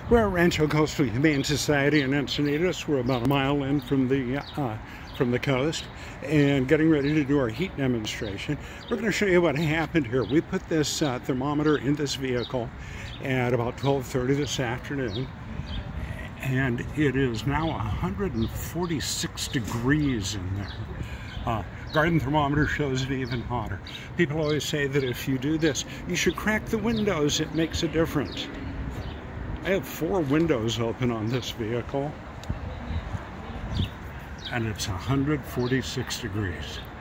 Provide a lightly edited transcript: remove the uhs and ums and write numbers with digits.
We're at Rancho Coastal Humane Society in Encinitas. We're about a mile in from the coast and getting ready to do our heat demonstration. We're going to show you what happened here. We put this thermometer in this vehicle at about 12:30 this afternoon, and it is now 146 degrees in there. Garden thermometer shows it even hotter. People always say that if you do this, you should crack the windows. It makes a difference. I have 4 windows open on this vehicle, and it's 146 degrees.